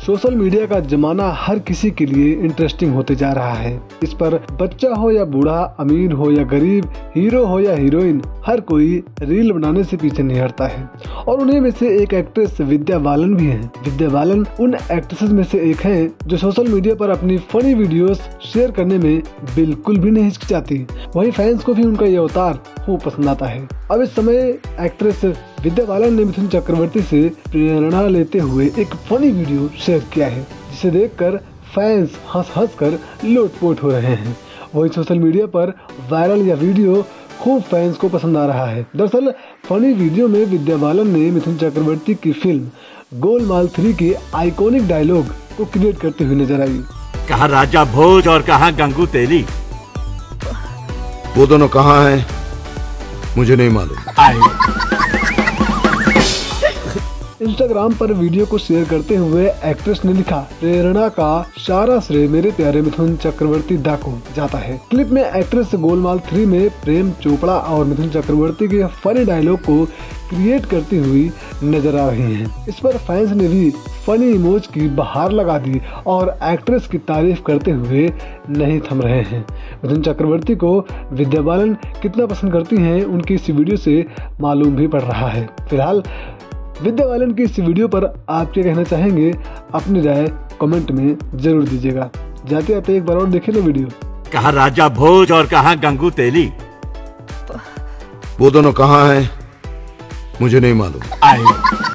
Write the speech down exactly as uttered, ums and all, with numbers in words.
Social media का जमाना हर किसी के लिए इंटरेस्टिंग होते जा रहा है। इस पर बच्चा हो या बूढ़ा, अमीर हो या गरीब, हीरो हो या हीरोइन, हर कोई रील बनाने से पीछे नहीं हटता है। और उन्हीं में से एक एक्ट्रेस विद्या बालन भी हैं। विद्या बालन उन एक्ट्रेसेस में से एक हैं जो सोशल मीडिया पर अपनी फनी वीडियोस शेयर करने में बिल्कुल भी नहीं हिचकिचाती। वहीं फैंस को भी उनका ये अवतार खूब पसंद आता है। अब इस समय एक्ट्रेस विद्या बालन ने मिथुन चक्रवर्ती से प्रेरणा लेते हुए एक फनी वीडियो शेयर किया है, जिसे देखकर फैंस हंस हंस कर लोटपोट हो रहे हैं। वही सोशल मीडिया पर वायरल यह वीडियो खूब फैंस को पसंद आ रहा है। दरअसल फनी वीडियो में विद्या बालन ने मिथुन चक्रवर्ती की फिल्म गोलमाल थ्री के आइकॉनिक डायलॉग को क्रिएट करते हुए नजर आई। कहाँ राजा भोज और कहाँ गंगू तेली? वो दोनों कहाँ हैं मुझे नहीं मालूम। इंस्टाग्राम पर वीडियो को शेयर करते हुए एक्ट्रेस ने लिखा, प्रेरणा का सारा श्रेय मेरे प्यारे मिथुन चक्रवर्ती दा को जाता है। क्लिप में एक्ट्रेस गोलमाल थ्री में प्रेम चोपड़ा और मिथुन चक्रवर्ती के फनी डायलॉग को क्रिएट करती हुई नजर आ रही हैं। इस पर फैंस ने भी फनी इमोज की बहार लगा दी और एक्ट्रेस की तारीफ करते हुए नहीं थम रहे हैं। मिथुन चक्रवर्ती को विद्या बालन कितना पसंद करती हैं, उनकी इस वीडियो से मालूम भी पड़ रहा है। फिलहाल विद्या बालन की इस वीडियो पर आप क्या कहना चाहेंगे, अपनी राय कमेंट में जरूर दीजिएगा। जाते जाते एक बार और देखें ना वीडियो। कहाँ राजा भोज और कहाँ गंगू तेली? वो दोनों कहाँ हैं मुझे नहीं मालूम।